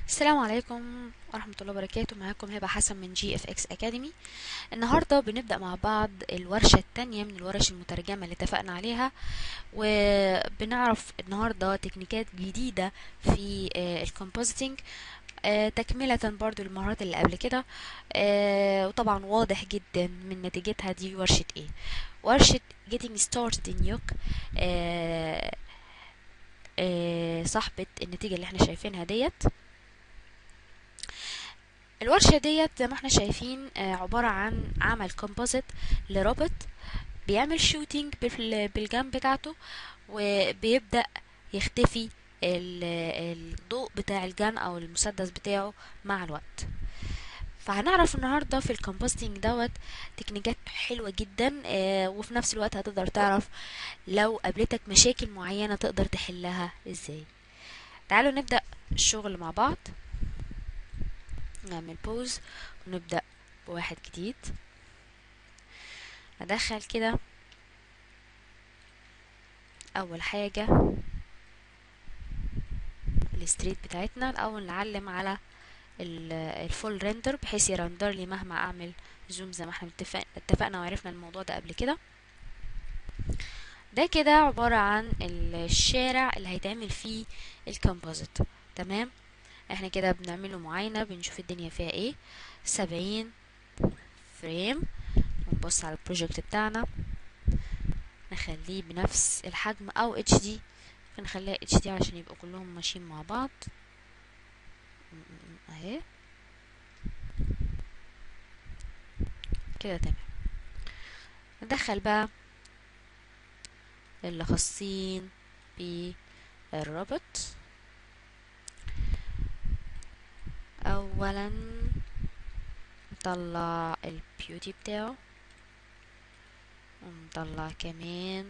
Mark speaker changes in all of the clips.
Speaker 1: السلام عليكم ورحمة الله وبركاته. معاكم هبة حسن من جي اف اكس اكاديمي. النهاردة بنبدأ مع بعض الورشة التانية من الورش المترجمة اللي اتفقنا عليها، وبنعرف النهاردة تكنيكات جديدة في الكومبوزيتنج، تكملة برضو للمهارات اللي قبل كده. وطبعا واضح جدا من نتيجتها دي ورشة ايه؟ ورشة getting started in يوك. صاحبة النتيجة اللي احنا شايفينها ديت. الورشة ديت زي ما احنا شايفين عبارة عن عمل كومبوزيت لروبوت بيعمل شوتينج بالجنب بتاعته، وبيبدأ يختفي الضوء بتاع الجن او المسدس بتاعه مع الوقت. فهنعرف النهاردة في الكومبوستينج دوت تكنيكات حلوة جدا، وفي نفس الوقت هتقدر تعرف لو قابلتك مشاكل معينة تقدر تحلها ازاي. تعالوا نبدأ الشغل مع بعض. نعمل بوز ونبدأ بواحد جديد. ندخل كده اول حاجة الستريت بتاعتنا. الاول نعلم على الفول ريندر بحيث يرندر لي مهما اعمل زوم، زي ما احنا اتفقنا وعرفنا الموضوع ده قبل كده. ده كده عبارة عن الشارع اللي هيتعمل فيه الكومبوزيت. تمام، احنا كده بنعمله معاينة، بنشوف الدنيا فيها ايه. 70 فريم. ونبص على البروجكت بتاعنا، نخليه بنفس الحجم او اتش دي. نخليها اتش دي عشان يبقوا كلهم ماشيين مع بعض اهي كده. تمام، ندخل بقى اللي خاصين بالروبوت. اولا نطلع البيوتي بتاعه، ونطلع كمان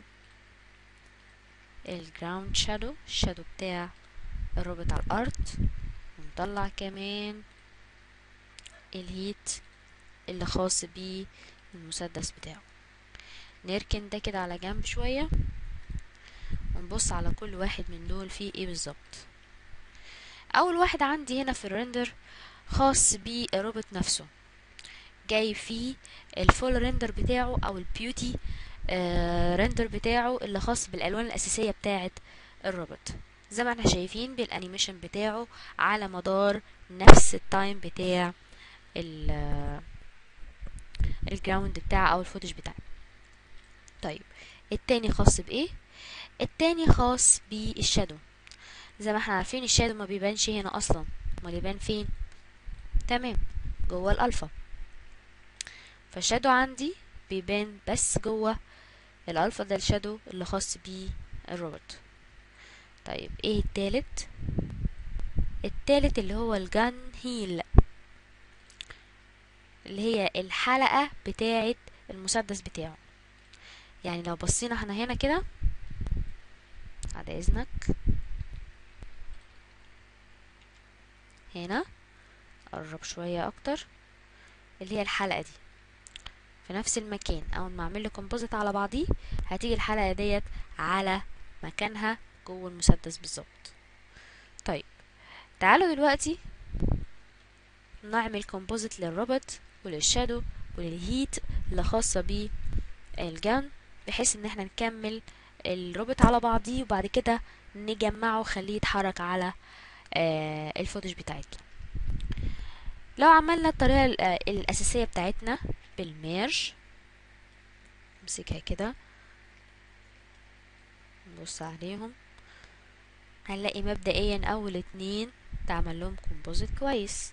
Speaker 1: الجراوند شادو، الشادو بتاع الروبوت على الارض، ونطلع كمان الهيت اللي خاص بالمسدس بتاعه. نركن ده كده على جنب شوية، ونبص على كل واحد من دول فيه ايه بالظبط. اول واحد عندي هنا في الريندر خاص بالروبوت نفسه، جاي فيه الفول ريندر بتاعه او البيوتي ريندر بتاعه اللي خاص بالالوان الاساسيه بتاعه الروبوت. زي ما احنا شايفين بالانيميشن بتاعه على مدار نفس التايم بتاع الجراوند بتاعه او الفوتج بتاعه. طيب التاني خاص بايه؟ التاني خاص بالشادو. زي ما احنا عارفين الشادو ما بيبانش هنا اصلا، ما يبان فين؟ تمام، جوه الالفا. فالشادو عندي بيبان بس جوه الالفا، ده الشادو اللي خاص بيه الروبوت. طيب ايه التالت؟ التالت اللي هو الجان هيل، اللي هي الحلقة بتاعة المسدس بتاعه. يعني لو بصينا احنا هنا كده بعد اذنك، هنا قرب شوية اكتر، اللي هي الحلقة دي في نفس المكان. اول ما اعمل له كومبوزيت على بعضيه هتيجي الحلقة ديت على مكانها جوه المسدس بالظبط. طيب تعالوا دلوقتي نعمل كومبوزيت للروبوت وللشادو وللهيت اللي خاصة بالجن، بحيث ان احنا نكمل الروبوت على بعضيه وبعد كده نجمعه وخليه يتحرك على الفوتج بتاعتنا. لو عملنا الطريقة الأساسية بتاعتنا بالميرج، نمسكها كده نبص عليهم، هنلاقي مبدئيا أول اتنين تعمل لهم كومبوزيت كويس.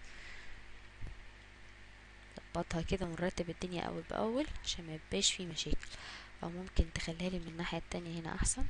Speaker 1: نظبطها كده ونرتب الدنيا أول بأول عشان ما يبقاش فيه مشاكل، أو ممكن تخليها لي من الناحية التانية هنا أحسن.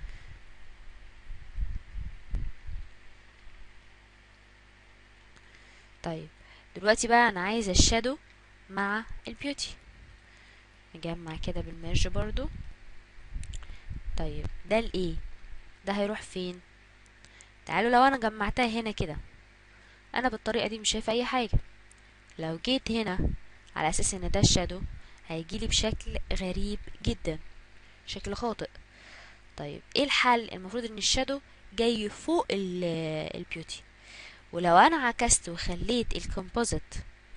Speaker 1: طيب دلوقتي بقى أنا عايزة الشادو مع البيوتي، نجمع كده بالميرج برضو. طيب ده الايه؟ ده هيروح فين؟ تعالوا لو انا جمعتها هنا كده، انا بالطريقه دي مش شايفه اي حاجه. لو جيت هنا على اساس ان ده الشادو هيجيلي بشكل غريب جدا، شكل خاطئ. طيب ايه الحل؟ المفروض ان الشادو جاي فوق البيوتي، ولو انا عكست وخليت الكومبوزيت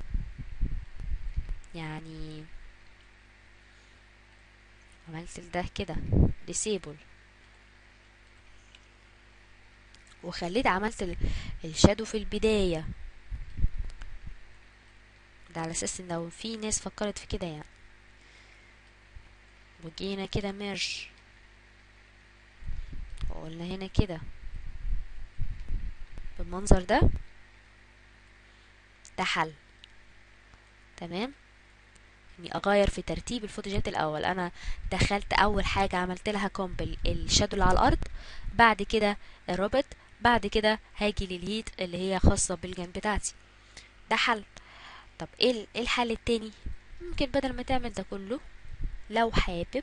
Speaker 1: يعني عملت ده كده disable وخليت عملت الشادو في البداية، ده على اساس ان لو في ناس فكرت في كده يعني، وجينا كده ميرج وقلنا هنا كده بالمنظر ده، ده حل. تمام، اني اغير في ترتيب الفوتوجات الاول. انا دخلت اول حاجة عملت لها كومبل الشادو اللي على الارض، بعد كده الروبوت، بعد كده هاجي للهيت اللي هي خاصة بالجنب بتاعتي. ده حل. طب ايه الحل التاني؟ ممكن بدل ما تعمل ده كله، لو حابب،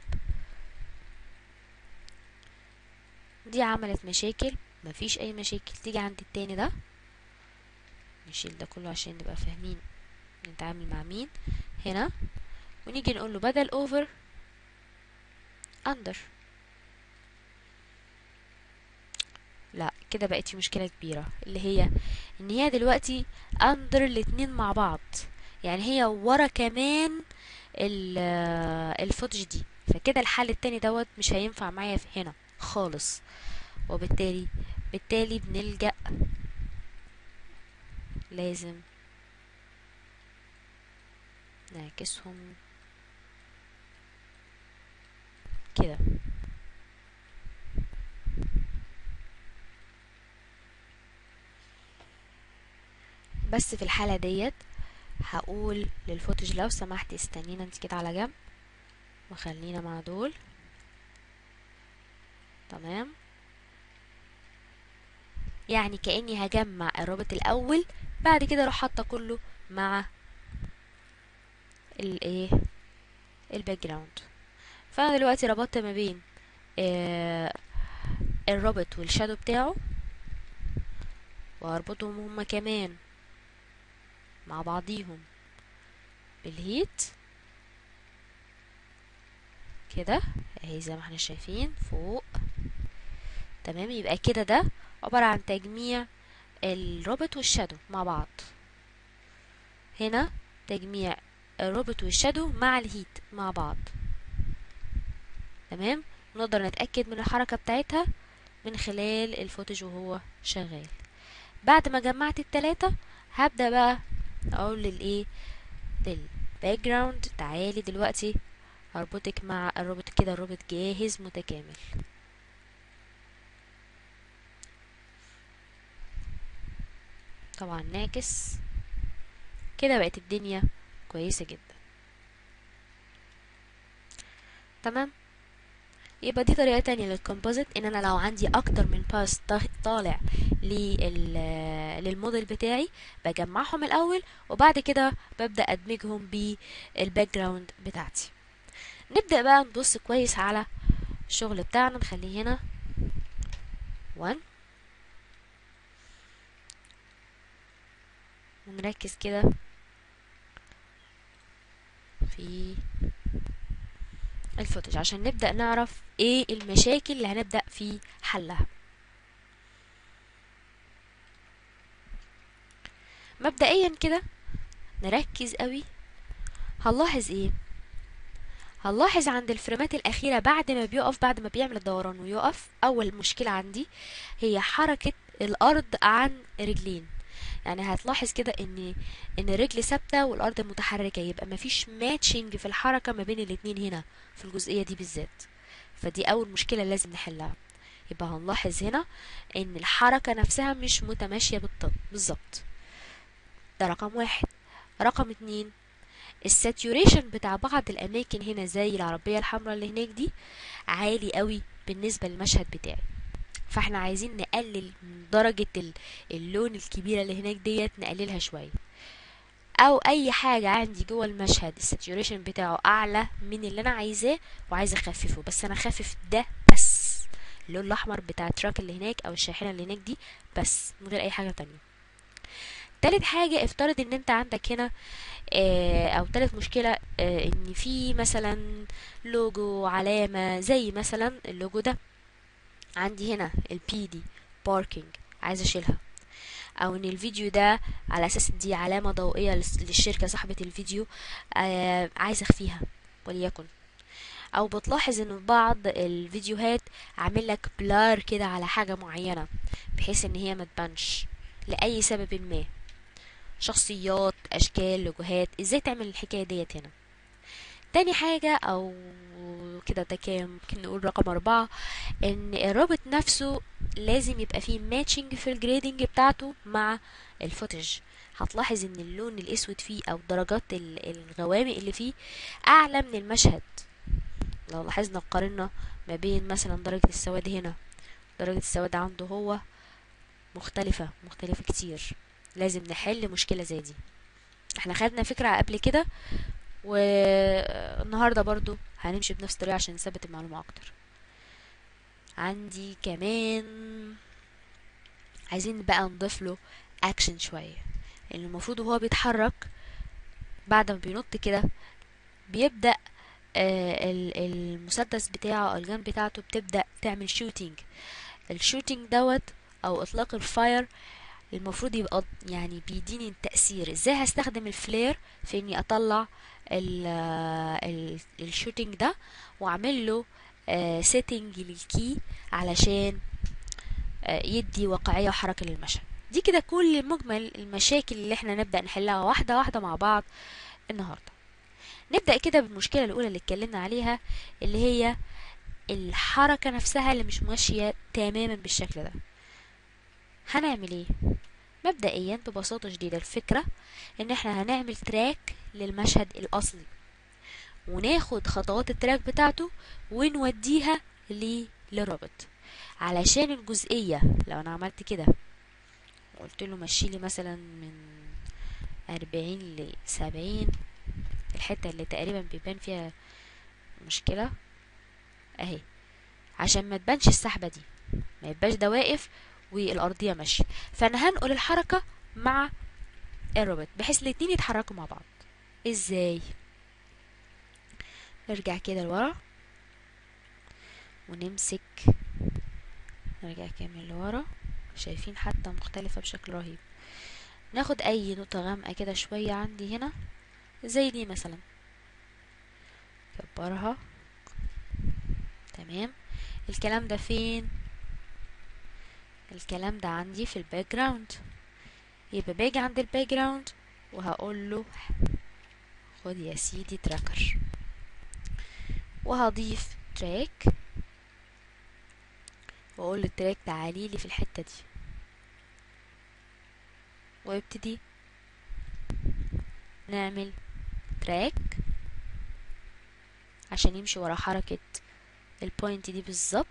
Speaker 1: دي عملت مشاكل، مفيش اي مشاكل، تيجي عند التاني ده، نشيل ده كله عشان نبقى فاهمين نتعامل مع مين هنا، ونيجي نقول له بدل over under. لا كده بقت في مشكلة كبيرة، اللي هي ان هي دلوقتي under الاتنين مع بعض، يعني هي ورا كمان الفوتج دي، فكده الحل التاني دوت مش هينفع معايا في هنا خالص. وبالتالي بنلجأ، لازم نعكسهم كده. بس في الحالة ديت هقول للفوتج لو سمحت استنينا انت كده على جنب وخلينا مع دول. تمام، يعني كأني هجمع الرابط الاول، بعد كده اروح حاطه كله مع الايه الباك جراوند. فانا دلوقتي ربطت ما بين الرابط والشادو بتاعه، وهربطهم هما كمان مع بعضيهم بالهيت كده اهي زي ما احنا شايفين فوق. تمام، يبقى كده ده عبارة عن تجميع الروبوت والشادو مع بعض. هنا تجميع الروبوت والشادو مع الهيت مع بعض. تمام، نقدر نتأكد من الحركة بتاعتها من خلال الفوتج وهو شغال. بعد ما جمعت التلاتة هبدأ بقى اقول للايه للباك جراوند تعالي دلوقتي هربطك مع الروبوت كده، الروبوت جاهز متكامل. طبعا ناكس كده بقت الدنيا كويسة جدا. تمام، يبقى دي طريقة تانية للكومبوزيت، ان انا لو عندي اكتر من باس طالع للموديل بتاعي بجمعهم الاول، وبعد كده ببدأ ادمجهم بالباك جراوند بتاعتي. نبدأ بقى نبص كويس على الشغل بتاعنا، نخليه هنا 1 ونركز كده في الفوتج عشان نبدأ نعرف ايه المشاكل اللي هنبدأ في حلها. مبدئيا كده نركز قوي، هنلاحظ ايه؟ هنلاحظ عند الفريمات الأخيرة بعد ما بيقف، بعد ما بيعمل الدوران ويقف، أول مشكلة عندي هي حركة الأرض عن رجلين. يعني هتلاحظ كده ان الرجل ثابتة والأرض متحركة، يبقى مفيش ماتشنج في الحركة ما بين الاتنين هنا في الجزئية دي بالذات. فدي أول مشكلة لازم نحلها. يبقى هنلاحظ هنا ان الحركة نفسها مش متماشية بالظبط. ده رقم واحد. رقم اتنين، الساتوريشن بتاع بعض الاماكن هنا زي العربية الحمراء اللي هناك دي عالي قوي بالنسبة للمشهد بتاعي، فاحنا عايزين نقلل من درجة اللون الكبيرة اللي هناك ديت، نقللها شوية. او اي حاجة عندي جوه المشهد الساتوريشن بتاعه اعلى من اللي انا عايزاه وعايزة اخففه، بس انا اخفف ده بس، اللون الاحمر بتاع التراك اللي هناك او الشاحنة اللي هناك دي بس، من غير اي حاجة تانية. تالت حاجة، افترض ان انت عندك هنا او تالت مشكلة ان في مثلا لوجو علامة زي مثلا اللوجو ده عندي هنا البي دي باركينج، عايزة اشيلها. او ان الفيديو ده على اساس دي علامة ضوئية للشركة صاحبة الفيديو عايز اخفيها وليكن. او بتلاحظ ان في بعض الفيديوهات عامل لك بلار كده على حاجة معينة بحيث ان هي ما تبانش لأي سبب ما، شخصيات، اشكال، لوجوهات. ازاي تعمل الحكاية ديت هنا؟ تاني حاجة او كده ده كام ممكن نقول رقم 4، ان الرابط نفسه لازم يبقى فيه ماتشنج في الجريدنج بتاعته مع الفوتج. هتلاحظ ان اللون الاسود فيه او درجات الغوامق اللي فيه اعلى من المشهد. لو لاحظنا قارنا ما بين مثلا درجة السواد هنا، درجة السواد عنده هو مختلفة كتير. لازم نحل مشكلة زي دي. احنا خدنا فكرة قبل كده، والنهاردة برضو هنمشي بنفس الطريقة عشان نثبت المعلومة اكتر. عندي كمان عايزين بقى نضيف له اكشن شوية، لان المفروض وهو بيتحرك بعد ما بينط كده بيبدأ المسدس بتاعه او الجن بتاعته بتبدأ تعمل شوتينج. الشوتينج دوت او اطلاق الفاير المفروض يبقى يعني بيديني التأثير. ازاي هستخدم الفلير في اني اطلع الشوتينج ده واعمل له سيتنج للكي علشان يدي واقعية وحركة للمشهد. دي كده كل مجمل المشاكل اللي احنا نبدأ نحلها واحدة واحدة مع بعض النهاردة. نبدأ كده بالمشكلة الأولى اللي اتكلمنا عليها، اللي هي الحركة نفسها اللي مش ماشية تماما بالشكل ده. هنعمل ايه؟ مبدئيا ببساطة شديدة الفكرة ان احنا هنعمل تراك للمشهد الأصلي، وناخد خطوات التراك بتاعته ونوديها للرابط، علشان الجزئية لو انا عملت كده وقلت له مشيلي مثلا من 40 ل70، الحتة اللي تقريبا بيبان فيها مشكلة اهي، عشان ما تبانش السحبة دي، ما يبقاش ده واقف والأرضية ماشية. فانا هنقل الحركة مع الرابط بحيث الاتنين يتحركوا مع بعض. ازاي؟ نرجع كده لورا ونمسك، نرجع كامل لورا، شايفين حتى مختلفة بشكل رهيب. ناخد اي نقطة غامقة كده شوية عندي هنا زي دي مثلا، كبرها. تمام. الكلام ده فين؟ الكلام ده عندي في الباك جراوند. يبقى باجي عند الباك جراوند وهقول له خد يا سيدي تراكر، وهضيف تراك واقول له التراك تعالي لي في الحتة دي، وابتدي نعمل تراك عشان يمشي ورا حركة البوينت دي بالظبط.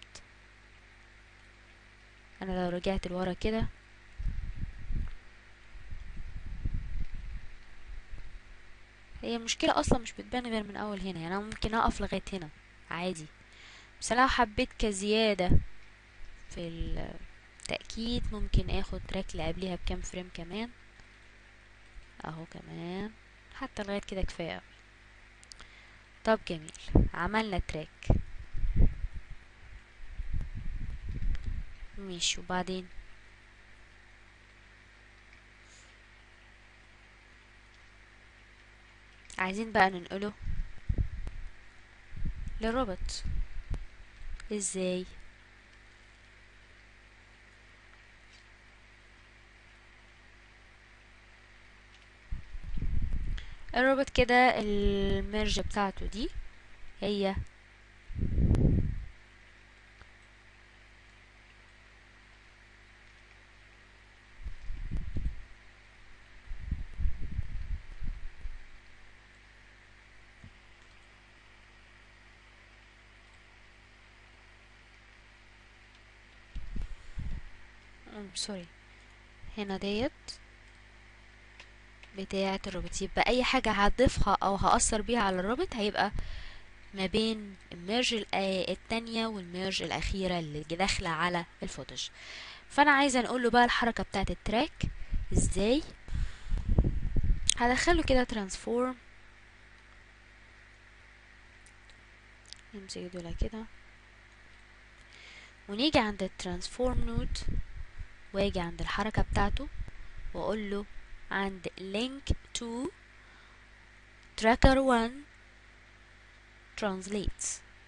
Speaker 1: انا لو رجعت لورا كده هي المشكلة اصلا مش بتبان غير من اول هنا، يعني انا ممكن اقف لغاية هنا عادي، بس لو حبيت كزيادة في التأكيد ممكن اخد تراك اللي قبليها بكام فريم كمان اهو، كمان حتى لغاية كده كفاية. طب جميل، عملنا تراك ماشي، وبعدين عايزين بقى ننقله للروبوت. ازاي؟ الروبوت كده الميرج بتاعته دي هي سوري هنا ديت بتاعة الروبوت. يبقى اي حاجة هضيفها او هأثر بيها على الروبوت هيبقى ما بين الميرج التانية والميرج الأخيرة اللي داخلة على الفوتج. فأنا عايزة نقوله بقى الحركة بتاعة التراك ازاي. هدخله كده ترانسفورم، نمسك دول كده ونيجي عند الترانسفورم نود واجي عند الحركة بتاعته واقول له عند link to tracker 1 translates.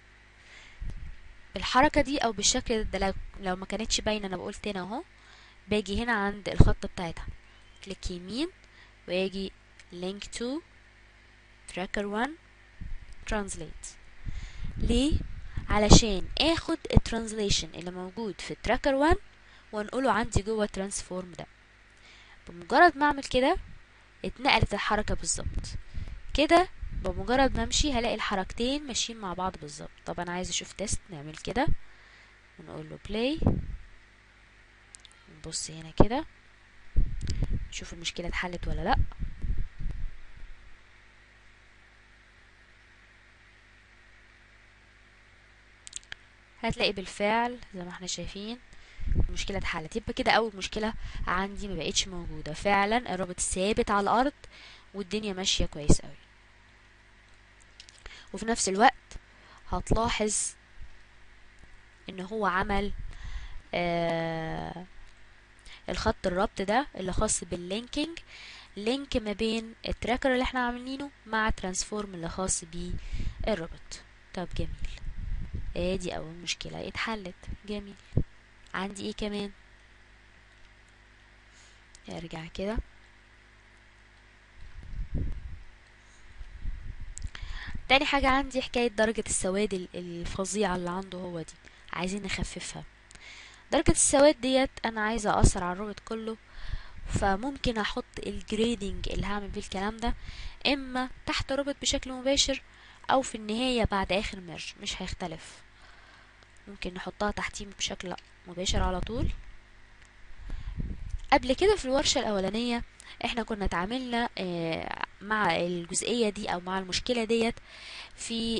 Speaker 1: بالحركة دي او بالشكل ده، لو ما كانتش باينة انا بقول تاني اهو، باجي هنا عند الخط بتاعتها كليك يمين واجي link to tracker 1 translate. ليه؟ علشان اخد الترانزليشن اللي موجود في tracker 1 وانقله عندي جوه ترانسفورم ده. بمجرد ما اعمل كده اتنقلت الحركة بالظبط كده. بمجرد ما امشي هلاقي الحركتين ماشيين مع بعض بالظبط. طب انا عايز اشوف تيست، نعمل كده ونقول له play، نبص هنا كده نشوف المشكلة اتحلت ولا لا. هتلاقي بالفعل زي ما احنا شايفين المشكلة اتحلت. يبقى كده اول مشكلة عندي ما بقتش موجودة، فعلا الرابط ثابت على الارض والدنيا ماشية كويس قوي. وفي نفس الوقت هتلاحظ ان هو عمل الخط الربط ده اللي خاص باللينكينج، لينك ما بين التراكر اللي احنا عاملينه مع ترانسفورم اللي خاص بالرابط. طب جميل، ادي اول مشكلة اتحلت. جميل، عندي ايه كمان؟ ارجع كده. تاني حاجة عندي حكاية درجة السواد الفظيعة اللي عنده هو دي، عايزين نخففها. درجة السواد ديت انا عايزة اثر على الرابط كله، فممكن احط الجريدنج اللي هعمل بيه الكلام ده اما تحت الرابط بشكل مباشر او في النهاية بعد اخر ميرج، مش هيختلف. ممكن نحطها تحتيه بشكل مباشر على طول. قبل كده في الورشة الاولانية احنا كنا اتعاملنا مع الجزئية دي او مع المشكلة ديت في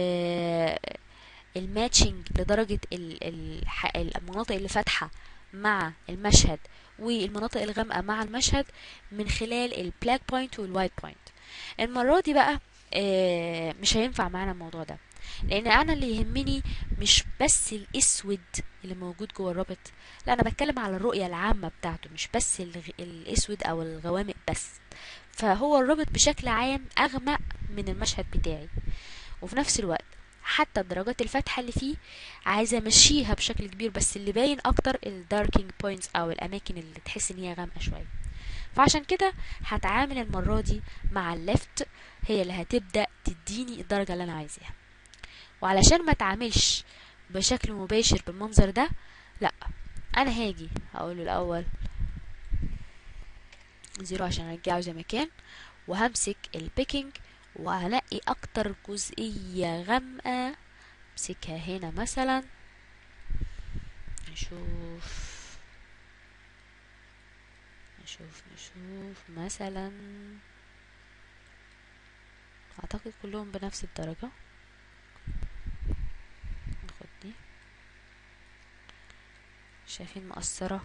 Speaker 1: الماتشنج لدرجة المناطق اللي فاتحة مع المشهد والمناطق الغامقة مع المشهد من خلال البلاك بوينت والوايت بوينت. المرة دي بقى مش هينفع معانا الموضوع ده، لان انا اللي يهمني مش بس الاسود اللي موجود جوه الرابط، لا انا بتكلم على الرؤية العامة بتاعته، مش بس الاسود او الغوامق بس. فهو الرابط بشكل عام اغمق من المشهد بتاعي، وفي نفس الوقت حتى درجات الفتحة اللي فيه عايزة امشيها بشكل كبير، بس اللي باين اكتر الداركينج بوينتس او الاماكن اللي تحس ان هي غامقة شوية. فعشان كده هتعامل المرة دي مع الليفت، هي اللي هتبدأ تديني الدرجة اللي انا عايزاها. وعلشان ما اتعاملش بشكل مباشر بالمنظر ده، لا انا هاجي هقوله الاول 0 عشان ارجعه زي ما كان، وهمسك البيكينج وهنقي اكتر جزئية غامقة، امسكها هنا مثلا، نشوف مثلا، اعتقد كلهم بنفس الدرجة. ناخد دي، شايفين مقصرة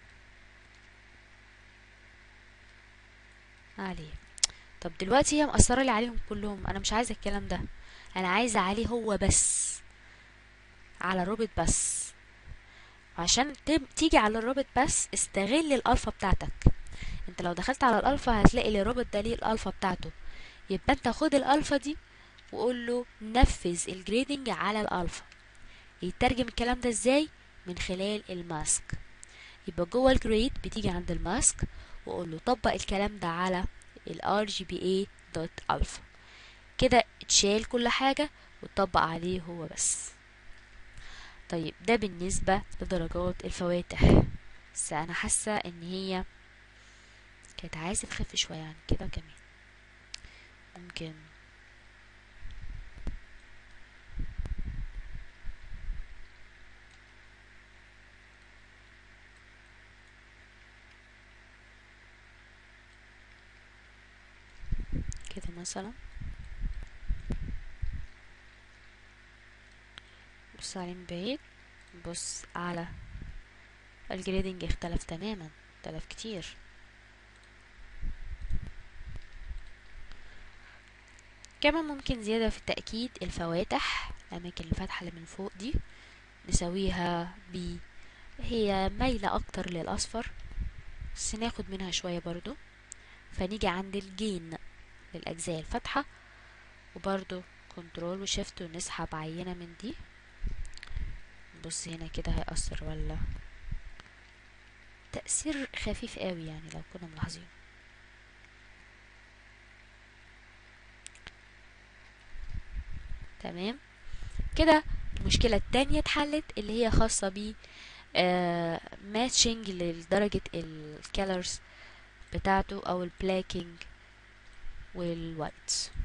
Speaker 1: عليه. طب دلوقتي هي مقصرة لي عليهم كلهم، انا مش عايزة الكلام ده، انا عايزة عليه هو بس، على الرابط بس. عشان تيجي على الرابط بس استغل الالفا بتاعتك. انت لو دخلت على الالفا هتلاقي الرابط ده ليه الالفا بتاعته، يبقى انت خد الالفا دي وقول له نفذ الجريدنج على الالفا. يترجم الكلام ده ازاي؟ من خلال الماسك. يبقى جوه الجريد بتيجي عند الماسك وقول له طبق الكلام ده على RGBA.alpha. كده اتشال كل حاجة وتطبق عليه هو بس. طيب ده بالنسبة لدرجات الفواتح، بس انا حاسة ان هي كانت عايزة تخف شوية عن كده كمان. ممكن كده مثلا، بص عليه من بعيد، بص على الجريدنج اختلف تماما، اختلف كتير. كمان ممكن زيادة في التأكيد الفواتح، الأماكن الفاتحة اللي من فوق دي نسويها هي مايلة أكتر للأصفر، بس ناخد منها شوية برضو. فنيجي عند الجين للأجزاء الفاتحة، وبرضو كنترول وشيفت ونسحب عينة من دي. بص هنا كده هيأثر ولا؟ تأثير خفيف قوي يعني لو كنا ملاحظين. تمام كده. المشكلة التانية اتحلت، اللي هي خاصة ب ماتشنج لدرجة الكالرز بتاعته او البلاكينج والوايتس.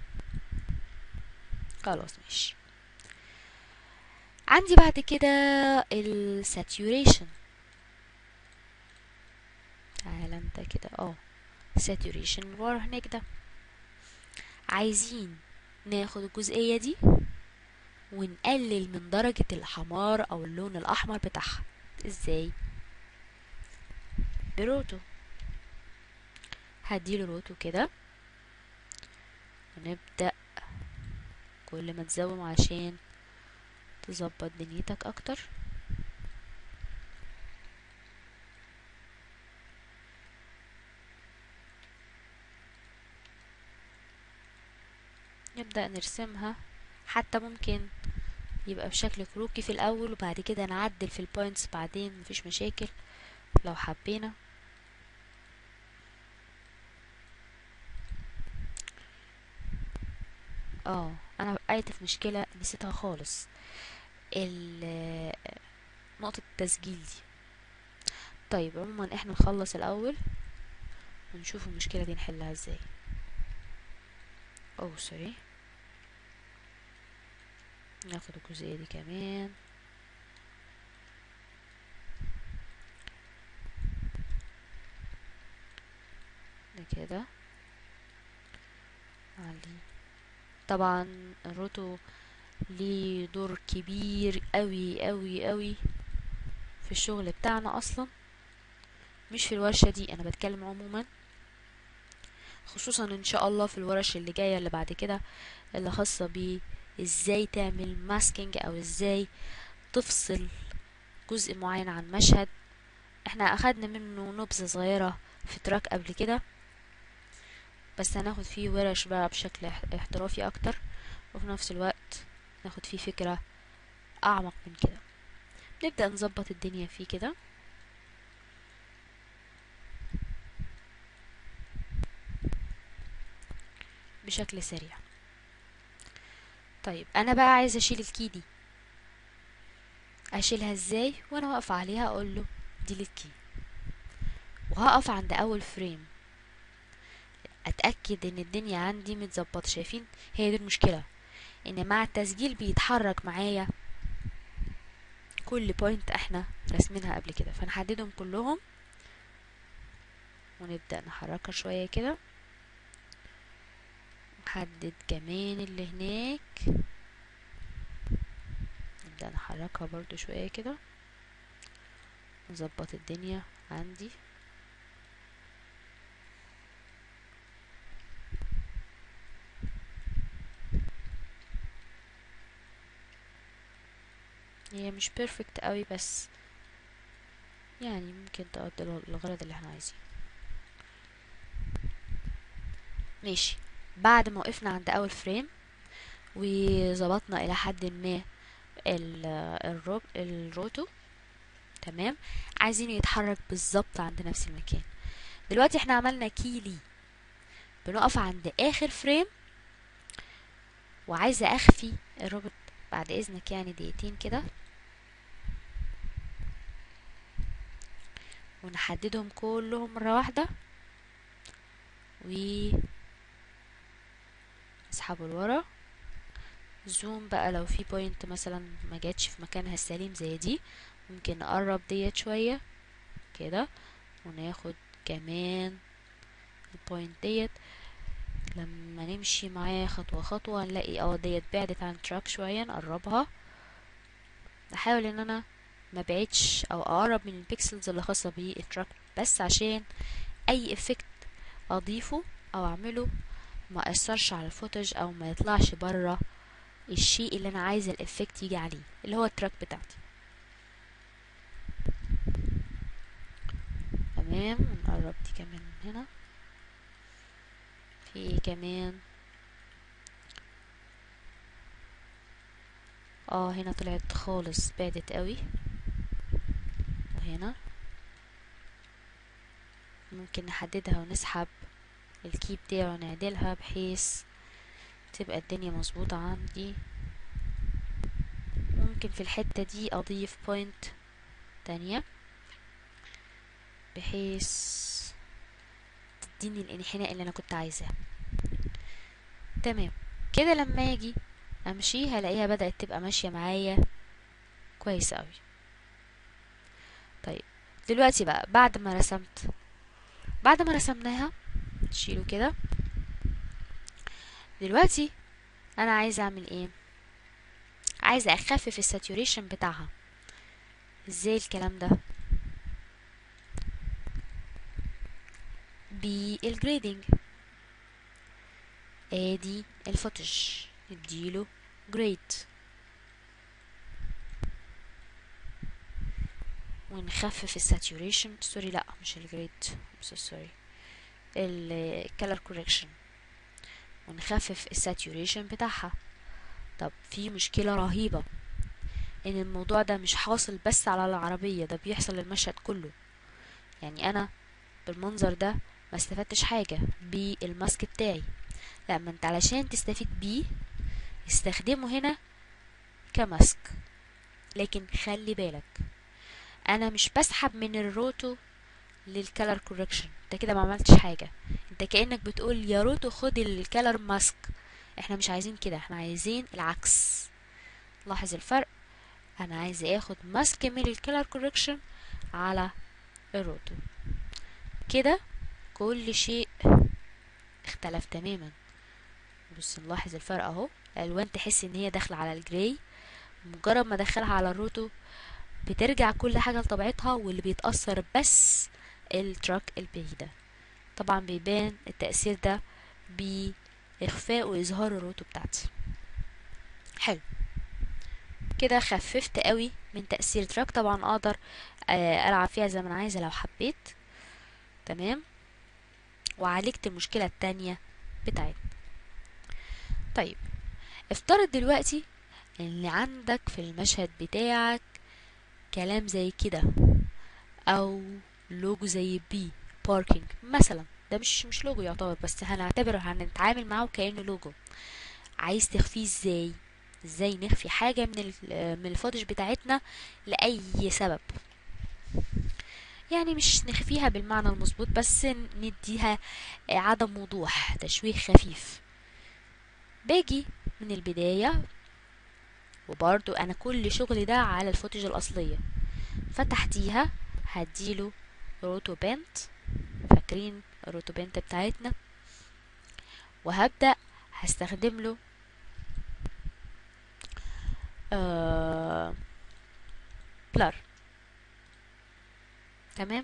Speaker 1: خلاص ماشي. عندي بعد كده الساتوريشن. تعال انت كده saturation اللي ورا هناك ده. عايزين ناخد الجزئية دي ونقلل من درجة الحمار او اللون الاحمر بتاعها. ازاي؟ بروتو. هديله روتو كده، ونبدأ كل ما تزوم عشان تظبط دنيتك اكتر. نبدأ نرسمها، حتى ممكن يبقى بشكل كروكي في الاول وبعد كده نعدل في البوينتس بعدين، مفيش مشاكل لو حبينا. انا وقعت في مشكلة نسيتها خالص، نقطة التسجيل دي. طيب عموما احنا نخلص الاول ونشوف المشكلة دي نحلها ازاي. سوري، ناخد الجزئية دي كمان ده كده علي. طبعا الروتو ليه دور كبير قوي قوي قوي في الشغل بتاعنا اصلا، مش في الورشة دي، انا بتكلم عموما، خصوصا ان شاء الله في الورش اللي جاية اللي بعد كده، اللي خاصة ب ازاي تعمل ماسكينج او ازاي تفصل جزء معين عن مشهد. احنا اخدنا منه نبذة صغيرة في تراك قبل كده، بس هناخد فيه ورش بقى بشكل احترافي اكتر، وفي نفس الوقت ناخد فيه فكرة اعمق من كده. نبدأ نظبط الدنيا فيه كده بشكل سريع. طيب انا بقى عايزة اشيل الكي دي، اشيلها ازاي؟ وانا واقفة عليها اقول له ديليت كي، وهقف عند اول فريم اتاكد ان الدنيا عندي متظبطه. شايفين؟ هي دي المشكله، ان مع التسجيل بيتحرك معايا كل بوينت احنا رسمينها قبل كده، فنحددهم كلهم ونبدا نحركها شويه كده. نحدد كمان اللي هناك، نبدا نحركها برضو شويه كده، نظبط الدنيا عندي. هي مش بيرفكت قوي بس يعني ممكن تقضي الغرض اللي احنا عايزينه. ماشي. بعد ما وقفنا عند اول فريم وظبطنا الى حد ما الروتو، تمام، عايزين يتحرك بالظبط عند نفس المكان. دلوقتي احنا عملنا كيلي، بنقف عند اخر فريم، وعايزة اخفي الروبوت بعد اذنك يعني دقيقتين كده، ونحددهم كلهم مرة واحدة اسحبوا لورا. زوم بقى لو في بوينت مثلا ما جاتش في مكانها السليم زي دي، ممكن نقرب ديت شوية كده، وناخد كمان البوينت ديت. لما نمشي معاه خطوة خطوة نلاقي ديت بعدت عن التراك شوية، نقربها. احاول ان انا ما بعدش او اقرب من البيكسلز اللي خاصة بالتراك، بس عشان اي افكت اضيفه او اعمله ما اثرش على الفوتج او ما يطلعش بره الشيء اللي انا عايزه الافكت يجي عليه، اللي هو التراك بتاعتي. تمام. ونقرب دي كمان من هنا. في ايه كمان؟ هنا طلعت خالص، بعدت قوي. وهنا ممكن نحددها ونسحب الكي بتاعه ونعدلها بحيث تبقى الدنيا مظبوطة عندي. ممكن في الحتة دي اضيف بوينت تانية بحيث تديني الانحناء اللي انا كنت عايزاه. تمام كده. لما اجي امشي هلاقيها بدأت تبقى ماشية معايا كويس قوي. طيب دلوقتي بقى بعد ما رسمناها نشيله كده. دلوقتي انا عايزه اعمل ايه؟ عايزه اخفف الساتوريشن بتاعها. ازاي الكلام ده؟ بالجريدنج. ادي الفوتج، نديله جريد ونخفف الساتوريشن. سوري، لا مش الجريد، سوري، الكالر كوريكشن، ونخفف الساتوريشن بتاعها. طب في مشكلة رهيبة، ان الموضوع ده مش حاصل بس على العربية، ده بيحصل للمشهد كله. يعني انا بالمنظر ده ما استفدتش حاجة بالماسك بتاعي. لا، ما انت علشان تستفيد بيه استخدمه هنا كماسك. لكن خلي بالك، انا مش بسحب من الروتو للكالر كوركشن. انت كده ما عملتش حاجة، انت كأنك بتقول يا روتو خد الكالر ماسك. احنا مش عايزين كده، احنا عايزين العكس. لاحظ الفرق، انا عايزة اخد ماسك من الكالر كوركشن على الروتو. كده كل شيء اختلف تماما. بص نلاحظ الفرق اهو، الالوان تحس ان هي داخله على الجراي، مجرد ما ادخلها على الروتو بترجع كل حاجه لطبيعتها، واللي بيتاثر بس التراك البعيده. طبعا بيبان التاثير ده باخفاء واظهار الروتو بتاعتي. حلو كده، خففت قوي من تاثير تراك. طبعا اقدر العب فيها زي ما انا عايزه لو حبيت. تمام، وعالجت المشكله التانية بتاعتنا. طيب افترض دلوقتي ان عندك في المشهد بتاعك كلام زي كده، او لوجو زي بي باركينج مثلا. ده مش لوجو يعتبر، بس هنتعامل معه كأنه لوجو. عايز تخفيه ازاي نخفي حاجة من الفوتج بتاعتنا لأي سبب؟ يعني مش نخفيها بالمعنى المظبوط، بس نديها عدم وضوح، تشويه خفيف. باجي من البداية، وبرضو انا كل شغلي ده على الفوتج الاصلية، فتحتيها هديله روتو بنت. فاكرين الروتو بنت بتاعتنا؟ وهبدأ هستخدم له بلر. تمام،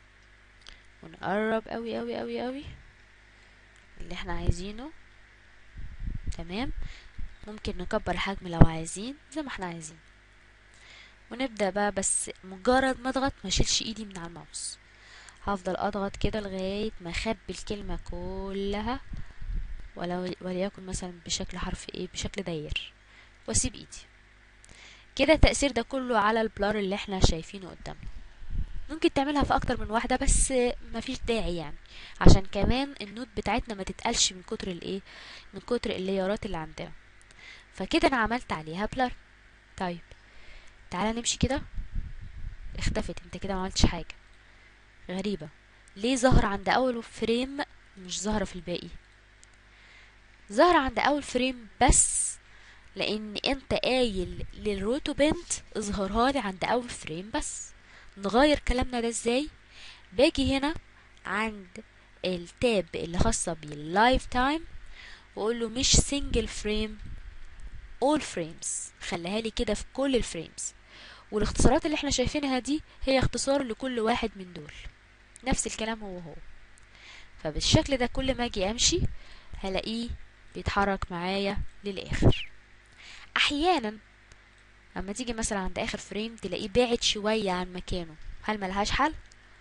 Speaker 1: ونقرب قوي قوي قوي قوي اللي احنا عايزينه. تمام، ممكن نكبر حجم لو عايزين زي ما احنا عايزين. ونبدأ بقى، بس مجرد ما اضغط ما اشيلش ايدي من على الماوس، هفضل اضغط كده لغاية ما اخبي الكلمة كلها، وليكن مثلا بشكل حرف ايه، بشكل داير، واسيب ايدي كده. التأثير ده كله على البلار اللي احنا شايفينه قدامنا. ممكن تعملها في اكتر من واحدة، بس مفيش داعي يعني، عشان كمان النوت بتاعتنا ما تتقلش من كتر من كتر الليارات اللي عندنا. فكده انا عملت عليها بلار. طيب تعالى نمشي كده. اختفت، انت كده ما عملتش حاجة. غريبة، ليه ظهر عند اول فريم مش ظاهرة في الباقي؟ ظهر عند اول فريم بس لان انت قايل للروتو بنت اظهرها لي عند اول فريم بس. نغير كلامنا ده ازاي؟ باجي هنا عند التاب اللي خاصة باللايف تايم، واقول له مش سنجل فريم، all frames، خليها لي كده في كل الفريمز. والاختصارات اللي احنا شايفينها دي هي اختصار لكل واحد من دول، نفس الكلام هو. فبالشكل ده كل ما اجي امشي هلاقيه بيتحرك معايا للاخر. احيانا اما تيجي مثلا عند اخر فريم تلاقيه بعد شوية عن مكانه، هل ملهاش حل؟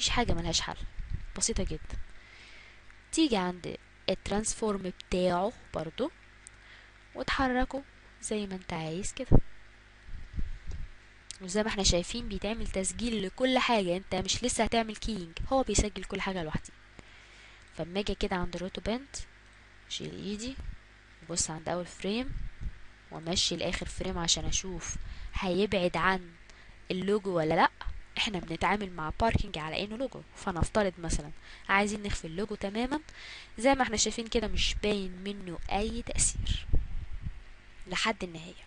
Speaker 1: مفيش حاجة ملهاش حل، بسيطة جدا. تيجي عند الترانسفورم بتاعه برضو وتحركه زي ما انت عايز كده. وزي ما احنا شايفين بيتعمل تسجيل لكل حاجة، انت مش لسه هتعمل كينج، هو بيسجل كل حاجة لوحدي. فاما اجي كده عند الروتو بنت، اشيل ايدي وبص عند اول فريم وامشي لاخر فريم عشان اشوف هيبعد عن اللوجو ولا لا. احنا بنتعامل مع باركينج على انه لوجو، فنفترض مثلا عايزين نخفي اللوجو تماما، زي ما احنا شايفين كده مش باين منه اي تأثير لحد النهاية.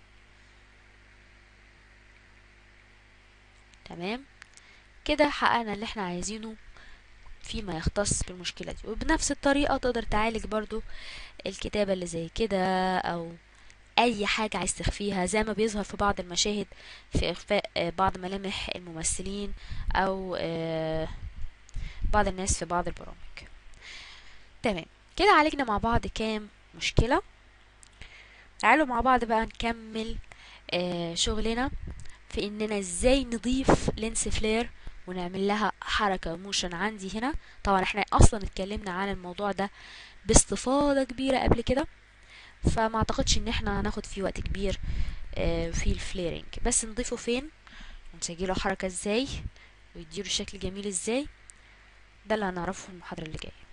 Speaker 1: تمام كده حققنا اللي احنا عايزينه فيما يختص بالمشكلة دي. وبنفس الطريقة تقدر تعالج برضو الكتابة اللي زي كده، او اي حاجة عايز تخفيها زي ما بيظهر في بعض المشاهد في اخفاء بعض ملامح الممثلين، او بعض الناس في بعض البرامج. تمام كده عالجنا مع بعض كام مشكلة. تعالوا مع بعض بقى نكمل شغلنا في اننا ازاي نضيف لينس فلير ونعمل لها حركة موشن عندي هنا. طبعا احنا اصلا اتكلمنا عن الموضوع ده باستفاضة كبيرة قبل كده، فما اعتقدش ان احنا هناخد فيه وقت كبير في الفليرنج. بس نضيفه فين ونسجله حركة ازاي ويديله شكل جميل ازاي، ده اللي هنعرفه في المحاضرة اللي جاية.